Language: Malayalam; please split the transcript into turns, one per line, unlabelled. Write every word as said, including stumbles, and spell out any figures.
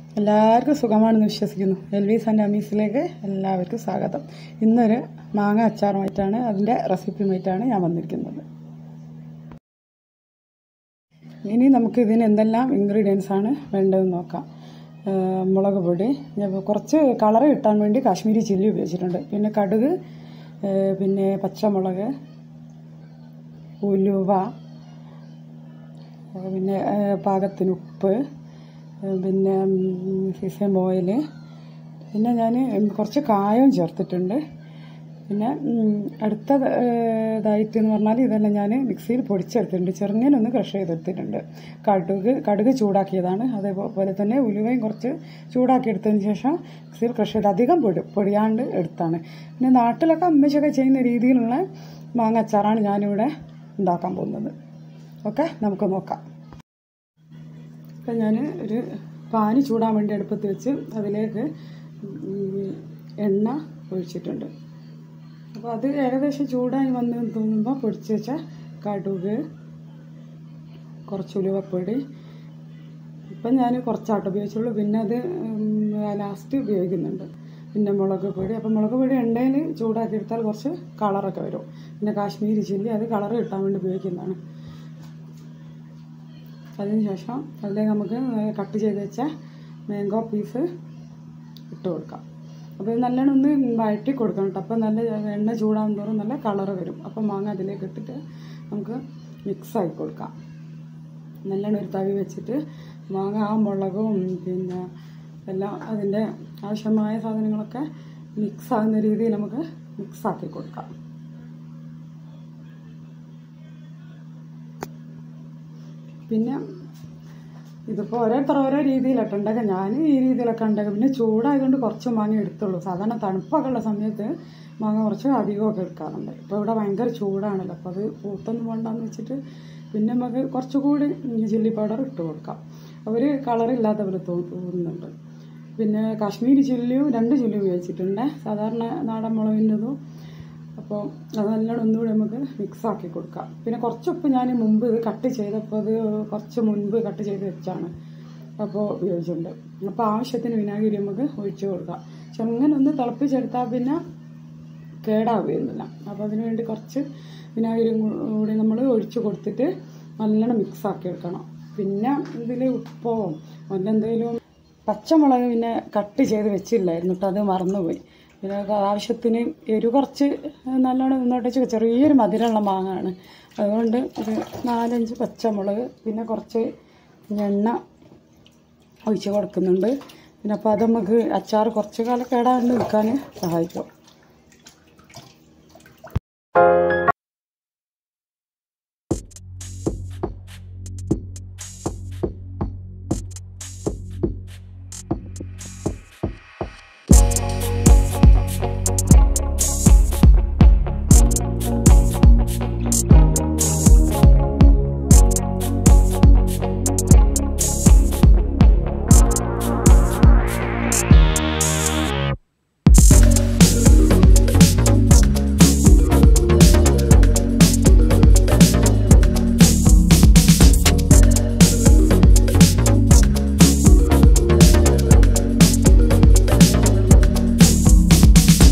എല്ലാവർക്കും സുഖമാണെന്ന് വിശ്വസിക്കുന്നു. എൽവീസ് ആൻഡ് അമീസിലേക്ക് എല്ലാവർക്കും സ്വാഗതം. ഇന്നൊരു മാങ്ങ അച്ചാറുമായിട്ടാണ്, അതിൻ്റെ റെസിപ്പിയുമായിട്ടാണ് ഞാൻ വന്നിരിക്കുന്നത്. ഇനി നമുക്ക് ഇതിന് എന്തെല്ലാം ഇൻഗ്രീഡിയൻസ് ആണ് വേണ്ടതെന്ന് നോക്കാം. മുളക് പൊടി, കുറച്ച് കളർ കിട്ടാൻ വേണ്ടി കാശ്മീരി ചില്ലി ഉപയോഗിച്ചിട്ടുണ്ട്. പിന്നെ കടുക്, പിന്നെ പച്ചമുളക്, ഉലുവ, പിന്നെ പാകത്തിന് ഉപ്പ്, പിന്നെ സീസം ഓയിൽ, പിന്നെ ഞാൻ കുറച്ച് കായവും ചേർത്തിട്ടുണ്ട്. പിന്നെ അടുത്ത ഇതായിട്ട് എന്ന് പറഞ്ഞാൽ ഇതെല്ലാം ഞാൻ മിക്സിയിൽ പൊടിച്ചെടുത്തിട്ടുണ്ട്. ചെറുങ്ങനൊന്ന് ക്രഷ് ചെയ്തെടുത്തിട്ടുണ്ട്. കടുക് കടുക് ചൂടാക്കിയതാണ്. അതേപോലെ തന്നെ ഉലുവയും കുറച്ച് ചൂടാക്കിയെടുത്തതിന് ശേഷം മിക്സിയിൽ ക്രഷ് ചെയ്ത് അധികം പൊടി പൊടിയാണ്ട് എടുത്താണ്. പിന്നെ നാട്ടിലൊക്കെ അമ്മച്ചൊക്കെ ചെയ്യുന്ന രീതിയിലുള്ള മാങ്ങ അച്ചാറാണ് ഞാനിവിടെ ഉണ്ടാക്കാൻ പോകുന്നത്. ഓക്കെ, നമുക്ക് നോക്കാം. അപ്പം ഞാൻ ഒരു പാന് ചൂടാൻ വേണ്ടി അടുപ്പത്ത് വെച്ച് അതിലേക്ക് എണ്ണ ഒഴിച്ചിട്ടുണ്ട്. അപ്പോൾ അത് ഏകദേശം ചൂടായി വന്ന് തോന്നുമ്പോൾ പൊടിച്ച് വെച്ച കടുക്, കുറച്ച് ഉലുവപ്പൊടി, ഇപ്പം ഞാൻ കുറച്ചാട്ടോ ഉപയോഗിച്ചുള്ളൂ. പിന്നെ അത് ലാസ്റ്റ് ഉപയോഗിക്കുന്നുണ്ട്. പിന്നെ മുളക് പൊടി. അപ്പം മുളക് പൊടി എണ്ണയിൽ ചൂടാക്കി എടുത്താൽ കുറച്ച് കളറൊക്കെ വരും. പിന്നെ കാശ്മീരി ചില്ലി, അത് കളർ കിട്ടാൻ വേണ്ടി ഉപയോഗിക്കുന്നതാണ്. അതിനുശേഷം അതിലേക്ക് നമുക്ക് കട്ട് ചെയ്ത് വെച്ച മാംഗോ പീസ് ഇട്ട് കൊടുക്കാം. അപ്പോൾ ഇത് നല്ലോണം ഒന്ന് വഴറ്റി കൊടുക്കണം കേട്ടോ. അപ്പോൾ നല്ല എണ്ണ ചൂടാകും തോറും നല്ല കളറ് വരും. അപ്പോൾ മാങ്ങ അതിലേക്ക് ഇട്ടിട്ട് നമുക്ക് മിക്സാക്കി കൊടുക്കാം. നല്ലോണം ഒരു തവി വെച്ചിട്ട് മാങ്ങ ആ മുളകും പിന്നെ എല്ലാം അതിൻ്റെ ആവശ്യമായ സാധനങ്ങളൊക്കെ മിക്സാകുന്ന രീതിയിൽ നമുക്ക് മിക്സാക്കി കൊടുക്കാം. പിന്നെ ഇതിപ്പോൾ ഓരോരുത്തർ ഓരോ രീതിയിലൊക്കെ ഉണ്ടാക്കുക. ഞാൻ ഈ രീതിയിലൊക്കെ ഉണ്ടാക്കുക. പിന്നെ ചൂടായതുകൊണ്ട് കുറച്ച് മാങ്ങ എടുത്തുള്ളൂ. സാധാരണ തണുപ്പൊക്കെ ഉള്ള സമയത്ത് മാങ്ങ കുറച്ച് അധികമൊക്കെ എടുക്കാറുണ്ട്. ഇപ്പോൾ ഇവിടെ ഭയങ്കര ചൂടാണല്ലോ, അപ്പോൾ അത് പൂത്തൊന്നും വേണ്ടെന്ന് വെച്ചിട്ട് പിന്നെ നമുക്ക് കുറച്ചുകൂടി ചില്ലി പൗഡർ ഇട്ട് കൊടുക്കാം. അവർ കളറില്ലാത്ത പോലെ തോന്നുന്നുണ്ട്. പിന്നെ കാശ്മീരി ചില്ലിയും രണ്ട് ചില്ലി ഉപയോഗിച്ചിട്ടുണ്ട്, സാധാരണ നാടൻ മുളകിൻ്റെതും. അപ്പോൾ അത് നല്ലോണം ഒന്നുകൂടി നമുക്ക് മിക്സാക്കി കൊടുക്കാം. പിന്നെ കുറച്ച് ഉപ്പ് ഞാൻ മുമ്പ് ഇത് കട്ട് ചെയ്തപ്പോൾ അത് കുറച്ച് മുൻപ് കട്ട് ചെയ്ത് വെച്ചാണ് അപ്പോൾ ഉപയോഗിച്ചിട്ടുണ്ട്. അപ്പോൾ ആവശ്യത്തിന് വിനാഗിരി നമുക്ക് ഒഴിച്ച് കൊടുക്കാം. ചെറുങ്ങനെ ഒന്ന് തിളപ്പിച്ചെടുത്താൽ പിന്നെ കേടാവുകയൊന്നുമില്ല. അപ്പോൾ അതിന് വേണ്ടി കുറച്ച് വിനാഗിരി കൂടി നമ്മൾ ഒഴിച്ച് കൊടുത്തിട്ട് നല്ലോണം മിക്സാക്കി എടുക്കണം. പിന്നെ ഇതിൽ ഉപ്പോ മറ്റെന്തെങ്കിലും പച്ചമുളക് പിന്നെ കട്ട് ചെയ്ത് വെച്ചില്ലായിരുന്നു കേട്ടോ, അത് മറന്നുപോയി. പിന്നെ ആവശ്യത്തിന് എരിവ് കുറച്ച് നല്ലോണം മുന്നോട്ട് വെച്ച് ചെറിയൊരു മധുരമുള്ള മാങ്ങയാണ്. അതുകൊണ്ട് ഒരു നാലഞ്ച് പച്ചമുളക് പിന്നെ കുറച്ച് എണ്ണ ഒഴിച്ച് കൊടുക്കുന്നുണ്ട്. പിന്നെ അപ്പോൾ അത് നമുക്ക് അച്ചാർ കുറച്ച് കാലം കേടാണ്ട് നിൽക്കാൻ സഹായിക്കും.